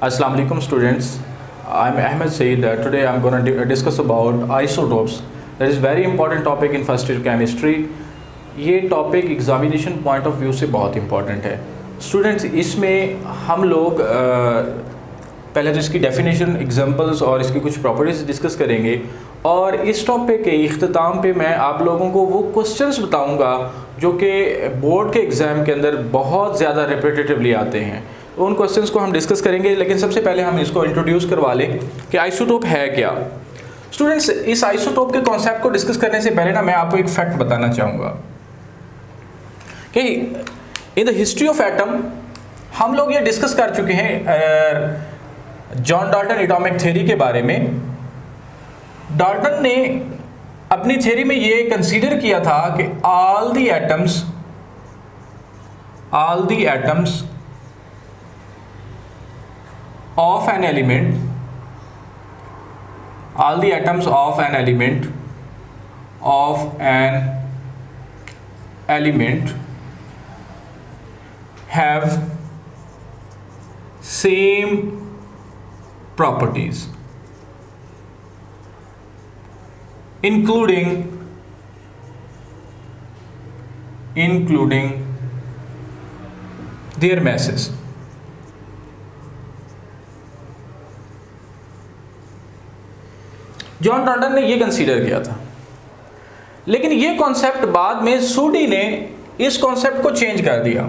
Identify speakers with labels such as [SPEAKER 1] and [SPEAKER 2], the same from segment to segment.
[SPEAKER 1] Assalamu alaikum students. I'm Ahmed Saeed. Today I'm going to discuss about isotopes. That is very important topic in first year chemistry. ये topic examination point of view से बहुत important है students. इसमें हम लोग पहले तो इसकी डेफिनेशन, एग्जांपल्स और इसकी कुछ प्रॉपर्टीज डिस्कस करेंगे और इस टॉपिक के इख्तिताम पे मैं आप लोगों को वो क्वेश्चंस बताऊंगा जो कि बोर्ड के एग्ज़ाम के अंदर बहुत ज़्यादा रिपीटेटिवली आते हैं। तो उन क्वेश्चंस को हम डिस्कस करेंगे, लेकिन सबसे पहले हम इसको इंट्रोड्यूस करवा लें कि आइसोटोप है क्या। स्टूडेंट्स, इस आइसोटोप के कॉन्सेप्ट को डिस्कस करने से पहले ना मैं आपको एक फैक्ट बताना चाहूँगा कि in the history of atom हम लोग ये डिस्कस कर चुके हैं जॉन डाल्टन एटॉमिक थ्योरी के बारे में। डाल्टन ने अपनी थ्योरी में ये कंसीडर किया था कि all the atoms of an element have same properties, including their masses. John Dalton ने ये कंसीडर किया था, लेकिन ये कॉन्सेप्ट बाद में सूडी ने इस कॉन्सेप्ट को चेंज कर दिया।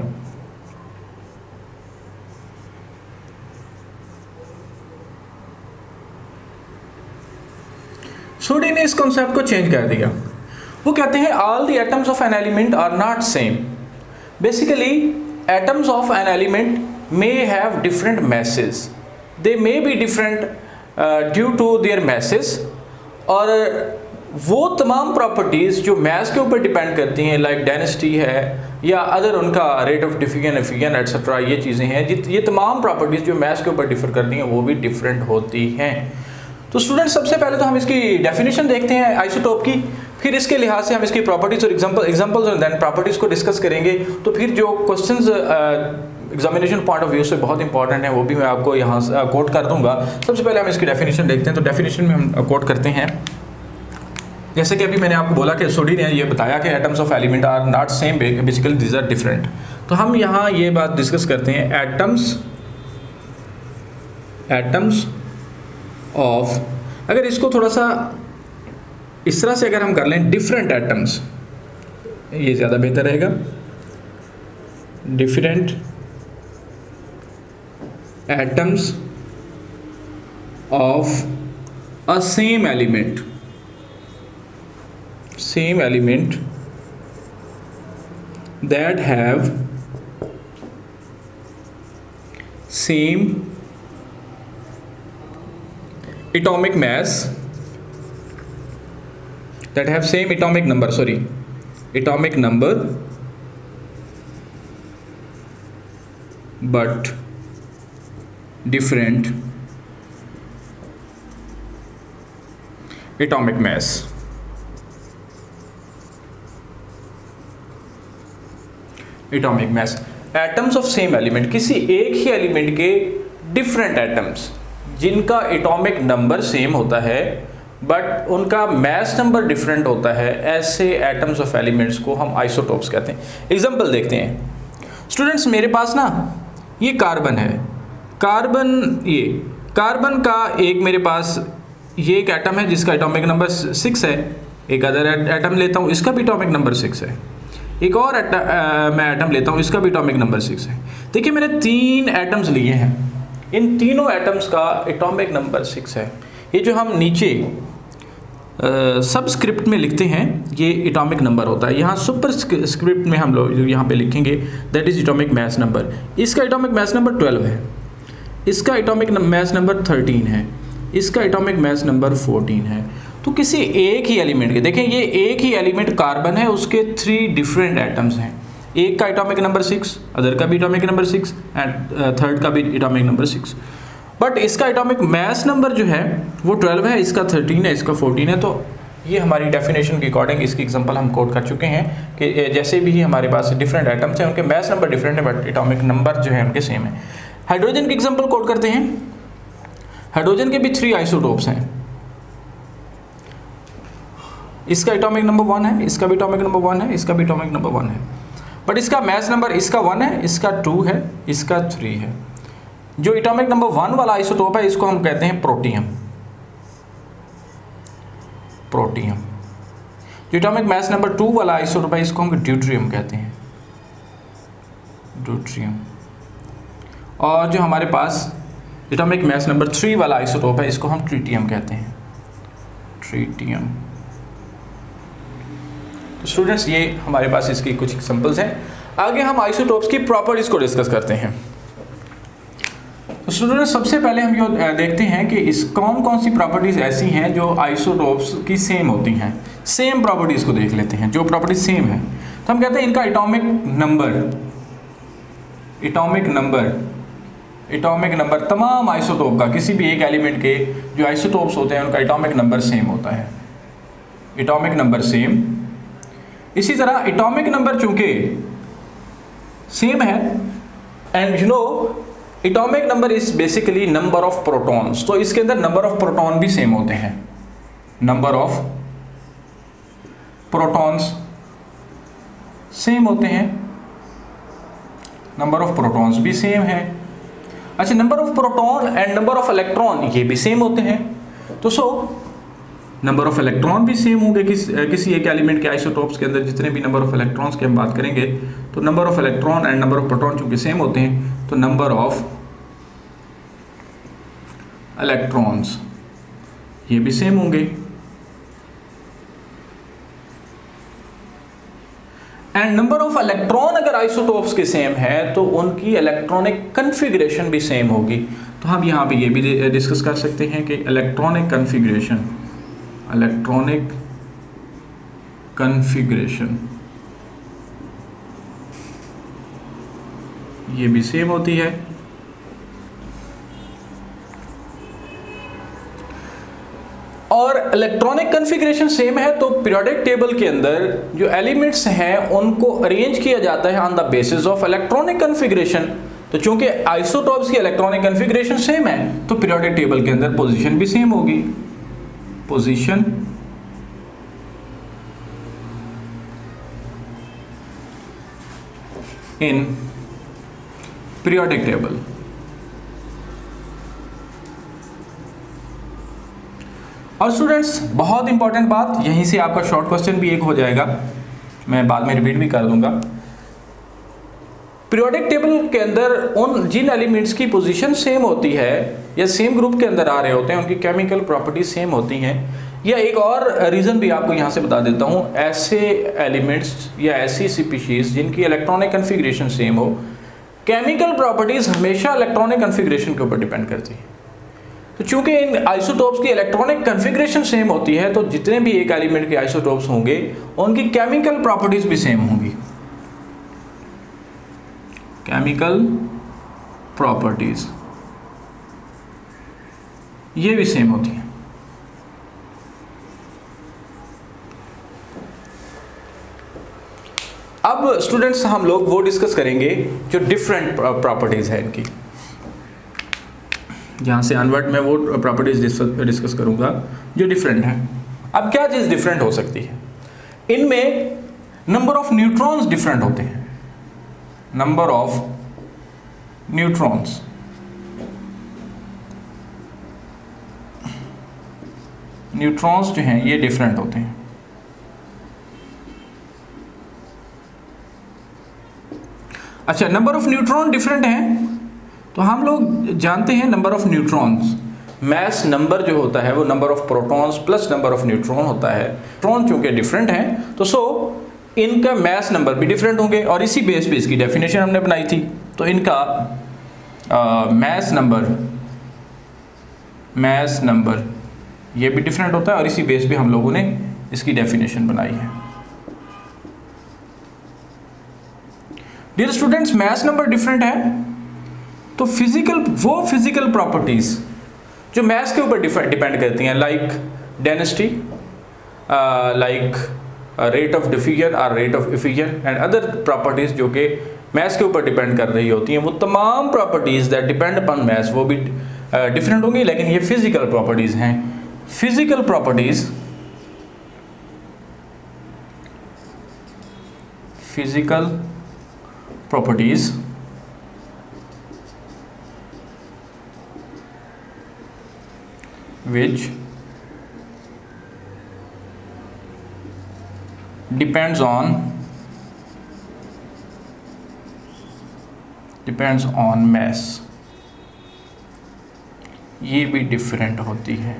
[SPEAKER 1] सूडी ने इस कॉन्सेप्ट को चेंज कर दिया। वो कहते हैं all the atoms of an element are not same. Basically atoms of an element may have different masses, they may be different due to their masses, और वो तमाम प्रॉपर्टीज़ जो मैस के ऊपर डिपेंड करती हैं, लाइक डेंसिटी है या अदर उनका rate of diffusion efficiency etcetera, ये चीज़ें हैं, ये तमाम प्रॉपर्टीज़ जो मैस के ऊपर डिफर करती हैं वो भी डिफरेंट होती हैं। तो स्टूडेंट्स, सबसे पहले तो हम इसकी डेफिनेशन देखते हैं आइसोटोप की, फिर इसके लिहाज से हम इसकी प्रॉपर्टीज़ और एग्जांपल्स और देन प्रॉपर्टीज़ को डिस्कस करेंगे। तो फिर जो questions examination point of view से बहुत इंपॉर्टेंट है वो भी मैं आपको यहाँ कोट कर दूंगा। सबसे पहले हम इसकी डेफिनेशन देखते हैं। तो डेफिनेशन में हम कोट करते हैं, जैसे कि अभी मैंने आपको बोला कि सूडी ने ये बताया कि atoms of element are not same, basically these are different. तो हम यहाँ ये बात डिस्कस करते हैं, एटम्स ऑफ, अगर इसको थोड़ा सा इस तरह से अगर हम कर लें, डिफरेंट एटम्स, ये ज़्यादा बेहतर रहेगा। Different atoms of a same element that have same atomic mass, that have same atomic number but different atomic mass। Atoms of same element, किसी एक ही एलिमेंट के डिफरेंट एटम्स जिनका एटॉमिक नंबर सेम होता है बट उनका mess number different होता है, ऐसे एटम्स ऑफ एलिमेंट्स को हम आइसोटोप्स कहते हैं। एग्जांपल देखते हैं स्टूडेंट्स, मेरे पास ना ये कार्बन है, कार्बन का एक मेरे पास ये एक एटम है जिसका एटॉमिक नंबर 6 है, एक अदर एटम लेता हूँ इसका भी एटॉमिक नंबर 6 है, एक और मैं एटम लेता हूँ इसका भी एटॉमिक नंबर 6 है। देखिए मैंने 3 एटम्स लिए हैं, इन तीनों एटम्स का एटॉमिक नंबर 6 है। ये जो हम नीचे सबस्क्रिप्ट में लिखते हैं ये एटॉमिक नंबर होता है, यहाँ सुपर स्क्रिप्ट में हम लोग यहाँ पे लिखेंगे that is atomic mass number. इसका एटॉमिक मास नंबर 12 है, इसका एटॉमिक मास नंबर 13 है, इसका एटॉमिक मास नंबर 14 है। तो किसी एक ही एलिमेंट के, देखें ये एक ही एलिमेंट कार्बन है, उसके 3 डिफरेंट एटम्स हैं, एक का एटॉमिक नंबर 6, अदर का भी एटॉमिक नंबर 6 एंड थर्ड का भी एटॉमिक नंबर 6, बट इसका एटॉमिक मास नंबर जो है वो 12 है, इसका 13 है, इसका 14 है। तो ये हमारी डेफिनेशन के अकॉर्डिंग इसकी एग्जांपल हम कोट कर चुके हैं कि जैसे भी हमारे पास डिफरेंट एटम्स हैं उनके मास नंबर डिफरेंट है बट एटॉमिक नंबर जो है उनके सेम है। हाइड्रोजन के एग्जांपल कोट करते हैं। हाइड्रोजन के भी 3 आइसोटोप्स हैं। इसका एटॉमिक नंबर 1 है, इसका भी एटॉमिक नंबर 1 है, इसका भी एटॉमिक नंबर 1 है, बट इसका मास नंबर इसका 1 है, इसका 2 है, इसका 3 है। जो एटॉमिक नंबर 1 वाला आइसोटोप है इसको हम कहते हैं प्रोटियम। प्रोटियम। जो एटॉमिक मास नंबर 2 वाला आइसोटोप है इसको हम ड्यूट्रियम कहते हैं। ड्यूट्रियम। और जो हमारे पास एटॉमिक मास नंबर 3 वाला आइसोटोप है इसको हम ट्रिटियम कहते हैं। ट्रिटियम। तो स्टूडेंट्स ये हमारे पास इसकी कुछ एग्जांपल्स हैं। आगे हम आइसोटोप्स की प्रॉपर्टीज को डिस्कस करते हैं। तो स्टूडेंट्स सबसे पहले हम ये देखते हैं कि इस कौन कौन सी प्रॉपर्टीज ऐसी हैं जो आइसोटोप्स की सेम होती हैं। सेम प्रॉपर्टीज को देख लेते हैं जो प्रॉपर्टीज सेम है। तो हम कहते हैं इनका एटॉमिक नंबर तमाम आइसोटोप का, किसी भी एक एलिमेंट के जो आइसोटोप्स होते हैं उनका एटॉमिक नंबर सेम होता है। Atomic number same. इसी तरह एटॉमिक नंबर चूंकि सेम है and you know atomic number is basically number of protons, तो इसके अंदर नंबर ऑफ प्रोटॉन भी सेम होते हैं। नंबर ऑफ प्रोटॉन्स सेम होते हैं, नंबर ऑफ प्रोटॉन्स भी सेम है। अच्छा, number of proton and number of electron ये भी सेम होते हैं। तो सो नंबर ऑफ इलेक्ट्रॉन भी सेम होंगे किसी एक एलिमेंट के आइसोटोप्स के अंदर। जितने भी नंबर ऑफ इलेक्ट्रॉन्स की हम बात करेंगे तो number of electron and number of proton चूंकि सेम होते हैं तो नंबर ऑफ इलेक्ट्रॉन्स ये भी सेम होंगे। एंड नंबर ऑफ इलेक्ट्रॉन अगर आइसोटोप्स के सेम है तो उनकी इलेक्ट्रॉनिक कन्फिग्रेशन भी सेम होगी। तो हम यहाँ पे ये भी डिस्कस कर सकते हैं कि इलेक्ट्रॉनिक कन्फिग्रेशन ये भी सेम होती है। और इलेक्ट्रॉनिक कन्फिग्रेशन सेम है तो पीरियोडिक टेबल के अंदर जो एलिमेंट्स हैं उनको अरेंज किया जाता है on the basis of electronic configuration. तो चूंकि आइसोटोप्स की इलेक्ट्रॉनिक कन्फिग्रेशन सेम है तो पीरियोडिक टेबल के अंदर पोजीशन भी सेम होगी। Position in periodic table. और स्टूडेंट्स बहुत इंपॉर्टेंट बात, यहीं से आपका शॉर्ट क्वेश्चन भी एक हो जाएगा, मैं बाद में रिपीट भी कर दूंगा। पीरियोडिक टेबल के अंदर उन जिन एलिमेंट्स की पोजीशन सेम होती है या सेम ग्रुप के अंदर आ रहे होते हैं उनकी केमिकल प्रॉपर्टीज सेम होती हैं। या एक और रीज़न भी आपको यहाँ से बता देता हूँ, ऐसे एलिमेंट्स या ऐसी स्पीशीज जिनकी इलेक्ट्रॉनिक कन्फिग्रेशन सेम हो, केमिकल प्रॉपर्टीज हमेशा इलेक्ट्रॉनिक कन्फिग्रेशन के ऊपर डिपेंड करती है। तो चूंकि इन आइसोटोप्स की इलेक्ट्रॉनिक कन्फिग्रेशन सेम होती है तो जितने भी एक एलिमेंट के आइसोटोप्स होंगे उनकी केमिकल प्रॉपर्टीज भी सेम होंगी। केमिकल प्रॉपर्टीज ये भी सेम होती हैं। अब स्टूडेंट्स हम लोग वो डिस्कस करेंगे जो डिफरेंट प्रॉपर्टीज है इनकी। यहाँ से अनवर्ड मैं वो प्रॉपर्टीज डिस्कस करूंगा जो डिफरेंट है। अब क्या चीज़ डिफरेंट हो सकती है? इनमें नंबर ऑफ न्यूट्रॉन्स डिफरेंट होते हैं। नंबर ऑफ न्यूट्रॉन्स जो हैं ये डिफरेंट होते हैं। अच्छा, नंबर ऑफ न्यूट्रॉन डिफरेंट हैं तो हम लोग जानते हैं number of neutrons, mass number जो होता है वो number of protons plus number of neutron होता है। न्यूट्रॉन चूंकि डिफरेंट हैं तो सो इनका मास नंबर भी डिफरेंट होंगे और इसी बेस पे इसकी डेफिनेशन हमने बनाई थी। तो इनका मास नंबर ये भी डिफरेंट होता है और इसी बेस पे हम लोगों ने इसकी डेफिनेशन बनाई है। Dear students, mass number different है तो फिजिकल प्रॉपर्टीज जो मास के ऊपर डिपेंड करती हैं, like density, like rate of diffusion और rate of effusion and other properties जो कि मैस के ऊपर डिपेंड कर रही होती हैं, वो तमाम properties that depend upon mass वो भी डिफरेंट होंगी, लेकिन ये फिजिकल प्रॉपर्टीज़ हैं। Physical properties which depends on mass, ये भी डिफरेंट होती है।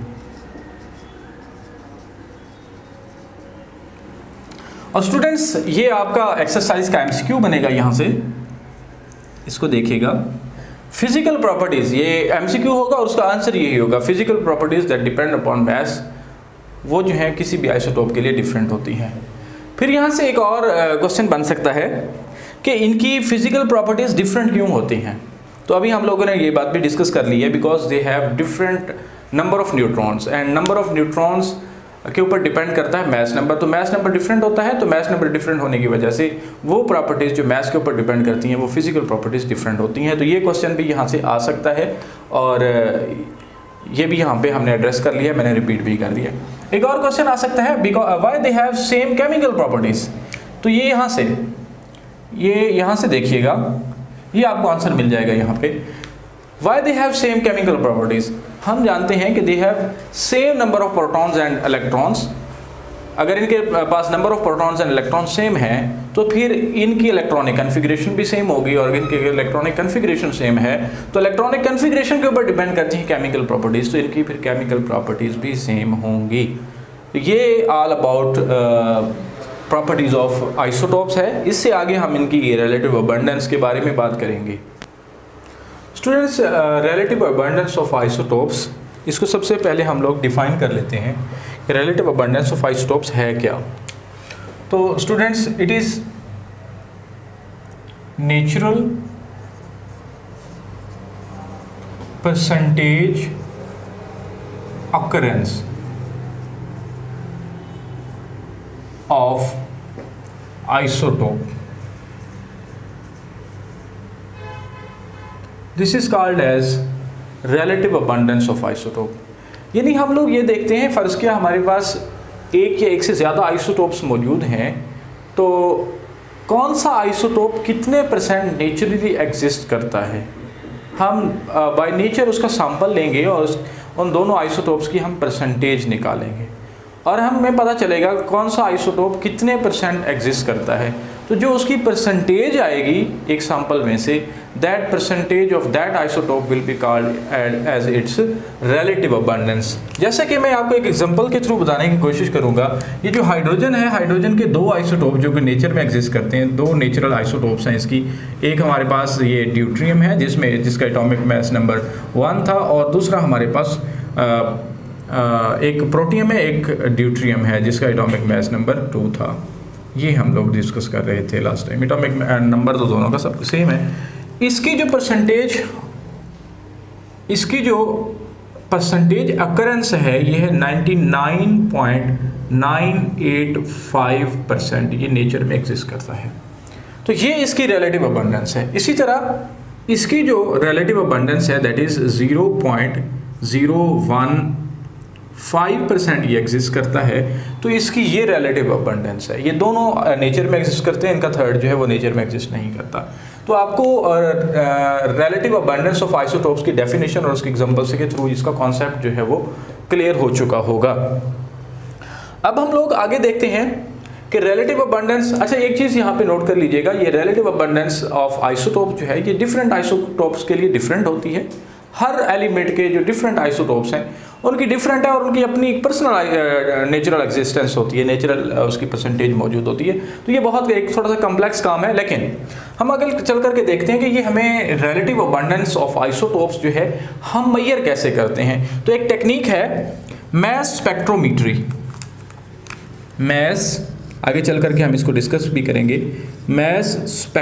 [SPEAKER 1] और स्टूडेंट्स ये आपका एक्सरसाइज का एमसीक्यू बनेगा, यहाँ से इसको देखिएगा। फिजिकल प्रॉपर्टीज, ये एमसीक्यू होगा और उसका आंसर यही होगा, physical properties that depend upon mass वो जो है किसी भी आइसोटोप के लिए डिफरेंट होती हैं। फिर यहाँ से एक और क्वेश्चन बन सकता है कि इनकी फिजिकल प्रॉपर्टीज डिफरेंट क्यों होती हैं। तो अभी हम लोगों ने ये बात भी डिस्कस कर ली है, because they have different number of neutrons and number of neutrons के ऊपर डिपेंड करता है मैस नंबर। तो मैस नंबर डिफरेंट होता है, तो मैस नंबर डिफरेंट होने की वजह से वो प्रॉपर्टीज़ जो मैस के ऊपर डिपेंड करती हैं वो फिजिकल प्रॉपर्टीज़ डिफरेंट होती हैं। तो ये क्वेश्चन भी यहाँ से आ सकता है और ये भी यहाँ पे हमने एड्रेस कर लिया, मैंने रिपीट भी कर दिया। एक और क्वेश्चन आ सकता है, why they have same chemical properties. तो ये यहाँ से देखिएगा, ये आपको आंसर मिल जाएगा यहाँ पे। Why they have same chemical properties? हम जानते हैं कि they have same number of protons and electrons। अगर इनके पास number of protons and electron same है तो फिर इनकी इलेक्ट्रॉनिक कन्फिग्रेशन भी सेम होगी, और इनकी इलेक्ट्रॉनिक कन्फिग्रेशन सेम है तो इलेक्ट्रॉनिक कन्फिग्रेशन के ऊपर डिपेंड करती है केमिकल प्रॉपर्टीज़, तो इनकी फिर केमिकल प्रॉपर्टीज़ भी सेम होंगी। ये all about properties of isotopes है। इससे आगे हम इनकी रिलेटिव अबंडेंस के बारे में बात करेंगे। Students, relative abundance of isotopes, इसको सबसे पहले हम लोग डिफाइन कर लेते हैं कि रिलेटिव अबंडेंस ऑफ आइसोटोप्स है क्या। तो students, it is natural percentage occurrence of isotope. This is called as relative abundance of isotope. यानी हम लोग ये देखते हैं, फ़र्ज़ किया हमारे पास एक या एक से ज़्यादा आइसोटोप्स मौजूद हैं, तो कौन सा आइसोटोप कितने परसेंट नेचुरली एग्जिस्ट करता है, हम बाय नेचर उसका सैंपल लेंगे और उन दोनों आइसोटोप्स की हम परसेंटेज निकालेंगे और हमें पता चलेगा कौन सा आइसोटोप कितने परसेंट एग्जिस्ट करता है। तो जो उसकी परसेंटेज आएगी एक सैंपल में से, that percentage of that isotope will be called as its relative abundance. जैसा कि मैं आपको एक एग्जांपल के थ्रू बताने की कोशिश करूंगा, ये जो हाइड्रोजन है, हाइड्रोजन के दो आइसोटोप जो कि नेचर में एग्जिस्ट करते हैं, दो नेचुरल आइसोटोप्स हैं इसकी। एक हमारे पास ये ड्यूट्रियम है जिसका एटॉमिक मास नंबर 1 था, और दूसरा हमारे पास एक प्रोटियम है, एक ड्यूट्रियम है जिसका एटॉमिक मास नंबर 2 था। ये हम लोग डिस्कस कर रहे थे लास्ट टाइम। एटॉमिक नंबर तो दोनों का सब सेम है। इसकी जो परसेंटेज अकरेंस है ये है 99.985%, ये नेचर में एग्जिस्ट करता है। तो ये इसकी रिलेटिव अबंडेंस है। इसी तरह इसकी जो रिलेटिव अबंडेंस है दैट इज़ 0.015% ये एग्जिस्ट करता है, तो इसकी ये रिलेटिव अबंडेंस है। ये दोनों नेचर में एग्जिस्ट करते हैं, इनका थर्ड जो है वो नेचर में एग्जिस्ट नहीं करता। तो आपको रिलेटिव अबंडेंस ऑफ आइसोटोप्स की डेफिनेशन और उसके एग्जांपल्स के थ्रू इसका कॉन्सेप्ट जो है वो क्लियर हो चुका होगा। अब हम लोग आगे देखते हैं कि रिलेटिव अबंडेंस, अच्छा एक चीज़ यहाँ पे नोट कर लीजिएगा, ये रिलेटिव अबंडेंस ऑफ आइसोटोप जो है ये डिफरेंट आइसोटोप्स के लिए डिफरेंट होती है। हर एलिमेंट के जो डिफरेंट आइसोटोप्स हैं उनकी डिफरेंट है और उनकी अपनी एक पर्सनल नेचुरल एग्जिस्टेंस होती है, नेचुरल उसकी परसेंटेज मौजूद होती है। तो ये बहुत एक थोड़ा सा कम्प्लेक्स काम है, लेकिन हम अगर चल करके देखते हैं कि ये हमें रिलेटिव अबंडेंस ऑफ आइसोटोप्स जो है हम मेजर कैसे करते हैं। तो एक टेक्निक है मास स्पेक्ट्रोमीट्री। मास, आगे चल करके हम इसको डिस्कस भी करेंगे। मास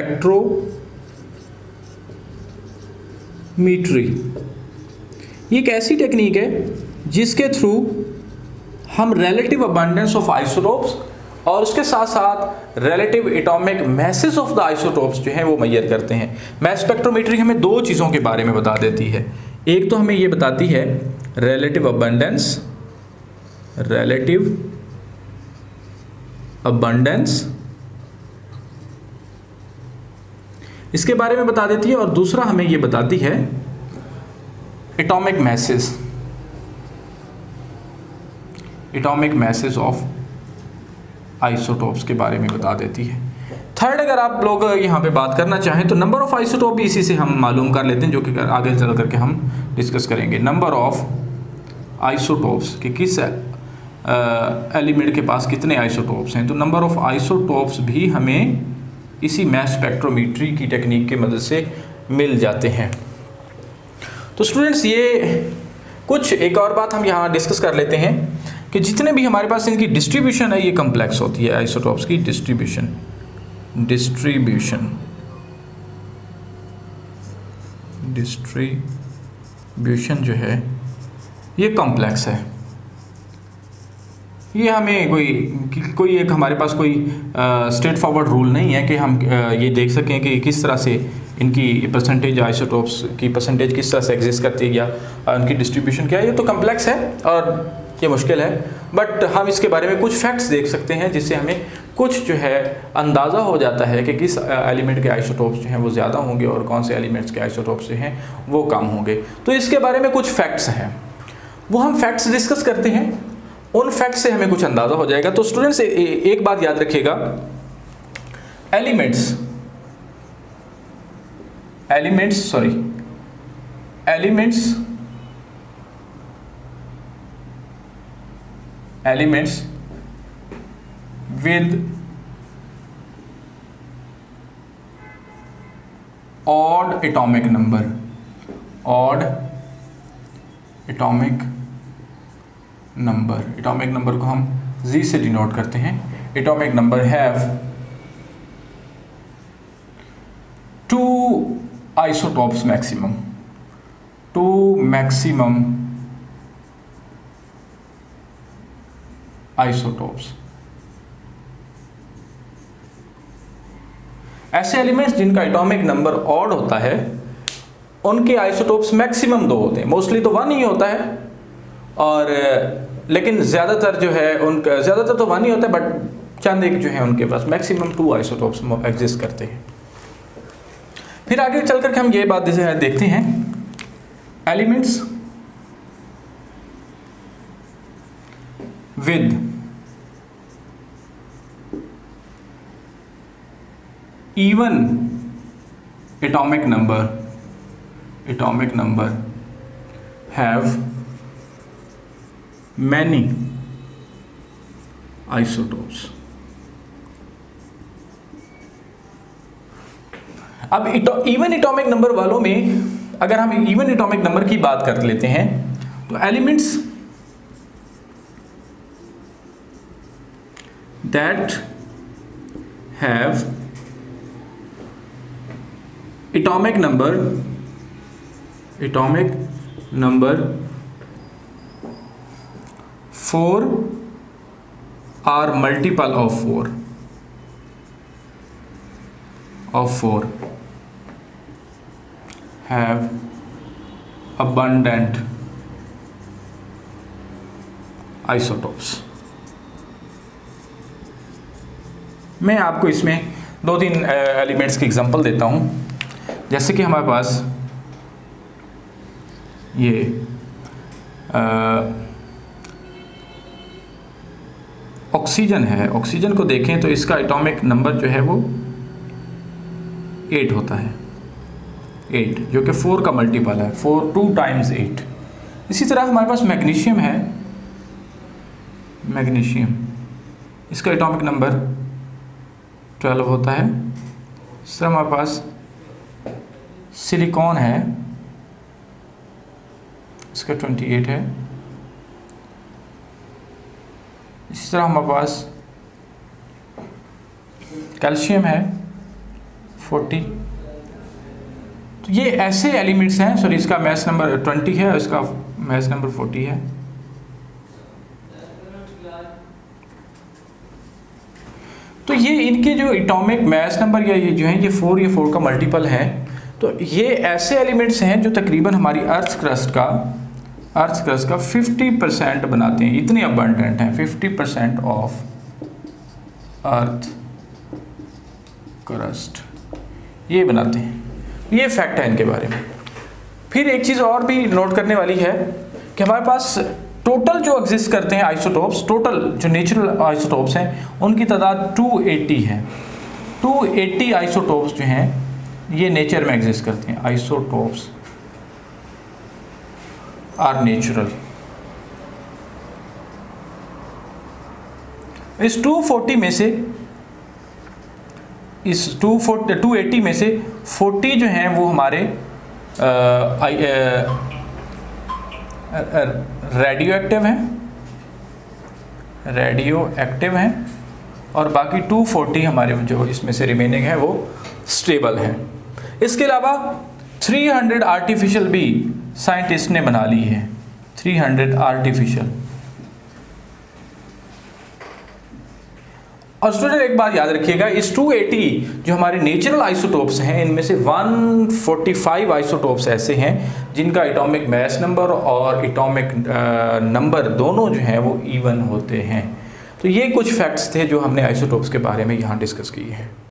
[SPEAKER 1] स्पेक्ट्रोमीट्री ये एक ऐसी टेक्निक है जिसके थ्रू हम रिलेटिव अबंडेंस ऑफ आइसोटोप्स और उसके साथ साथ relative atomic masses of the isotopes जो हैं वो मेजर करते हैं। मास स्पेक्ट्रोमेट्री हमें दो चीज़ों के बारे में बता देती है। एक तो हमें ये बताती है रिलेटिव अबंडेंस इसके बारे में बता देती है, और दूसरा हमें ये बताती है एटॉमिक मैसेज ऑफ आइसोटोप्स के बारे में बता देती है। थर्ड, अगर आप लोग यहाँ पे बात करना चाहें तो नंबर ऑफ आइसोटोप भी इसी से हम मालूम कर लेते हैं, जो कि आगे चल करके हम डिस्कस करेंगे। नंबर ऑफ आइसोटोप्स कि किस एलिमेंट के पास कितने आइसोटोप्स हैं, तो नंबर ऑफ आइसोटोप्स भी हमें इसी मास स्पेक्ट्रोमेट्री की टेक्निक की मदद से मिल जाते हैं। तो स्टूडेंट्स, ये कुछ एक और बात हम यहाँ डिस्कस कर लेते हैं कि जितने भी हमारे पास इनकी डिस्ट्रीब्यूशन है ये कम्प्लेक्स होती है। आइसोटोप्स की डिस्ट्रीब्यूशन जो है ये कॉम्प्लेक्स है। ये हमें कोई एक हमारे पास कोई स्ट्रेट फॉरवर्ड रूल नहीं है कि हम ये देख सकें कि किस तरह से इनकी परसेंटेज आइसोटोप्स की परसेंटेज किस तरह से एग्जिस्ट करती है या उनकी डिस्ट्रीब्यूशन क्या है। ये तो कम्प्लेक्स है और ये मुश्किल है, बट हम इसके बारे में कुछ फैक्ट्स देख सकते हैं जिससे हमें कुछ जो है अंदाज़ा हो जाता है कि किस एलिमेंट के आइसोटोप्स जो हैं वो ज़्यादा होंगे और कौन से एलिमेंट्स के आइसोटोप्स जो हैं वो कम होंगे। तो इसके बारे में कुछ फैक्ट्स हैं, वो हम फैक्ट्स डिस्कस करते हैं, उन फैक्ट्स से हमें कुछ अंदाज़ा हो जाएगा। तो स्टूडेंट्स, एक बात याद रखिएगा, elements with odd atomic number atomic number को हम Z से डिनोट करते हैं। Atomic number have 2 isotopes maximum, 2 maximum isotopes. ऐसे एलिमेंट्स जिनका एटॉमिक नंबर ऑड होता है उनके आइसोटोप्स मैक्सिमम 2 होते हैं, मोस्टली तो 1 ही होता है, और लेकिन ज़्यादातर जो है उनका ज़्यादातर तो 1 ही होता है, बट चंद एक जो है उनके पास मैक्सिमम 2 आइसोटोप्स एग्जिस्ट करते हैं। फिर आगे चल करके हम ये बात देखते हैं, elements with even atomic number have many isotopes। अब इवन एटॉमिक नंबर वालों में अगर हम इवन एटॉमिक नंबर की बात कर लेते हैं तो elements that have atomic number 4 or multiple of 4 have abundant isotopes। मैं आपको इसमें 2-3 एलिमेंट्स की एग्जांपल देता हूँ। जैसे कि हमारे पास ये ऑक्सीजन है, ऑक्सीजन को देखें तो इसका एटॉमिक नंबर जो है वो 8 होता है, 8 जो कि 4 का मल्टीपल है, 2 times 8। इसी तरह हमारे पास मैग्नीशियम है, मैग्नीशियम इसका एटॉमिक नंबर 12 होता है। इस तरह हमारे पास सिलिकॉन है, इसका 28 है। इसी तरह हमारे पास कैल्शियम है 40। तो ये ऐसे एलिमेंट्स हैं, सॉरी इसका मास नंबर 20 है और इसका मास नंबर 40 है। तो ये इनके जो एटॉमिक मास नंबर या ये जो है ये 4 का मल्टीपल है। तो ये ऐसे एलिमेंट्स हैं जो तकरीबन हमारी अर्थ क्रस्ट का 50% बनाते हैं, इतने अबंडेंट हैं। 50% ऑफ अर्थ क्रस्ट ये बनाते हैं। ये फैक्ट है इनके बारे में। फिर एक चीज़ और भी नोट करने वाली है कि हमारे पास टोटल जो एग्जिस्ट करते हैं आइसोटोप्स, टोटल जो नेचुरल आइसोटोप्स हैं उनकी तादाद 280 है। 280 आइसोटोप्स जो हैं ये नेचर में एग्जिस्ट करते हैं। Isotopes are natural. इस 280 में से, इस 280 में से 40 जो हैं वो हमारे रेडियो एक्टिव हैं और बाकी 240 हमारे जो इसमें से रिमेनिंग है वो स्टेबल हैं। इसके अलावा 300 आर्टिफिशियल भी साइंटिस्ट ने बना ली है। 300 आर्टिफिशियल। और स्टूडेंट एक बात याद रखिएगा, इस 280 जो हमारे नेचुरल आइसोटोप्स हैं इनमें से 145 आइसोटोप्स ऐसे हैं जिनका एटॉमिक मास नंबर और एटॉमिक नंबर दोनों जो हैं वो इवन होते हैं। तो ये कुछ फैक्ट्स थे जो हमने आइसोटोप्स के बारे में यहाँ डिस्कस किए हैं।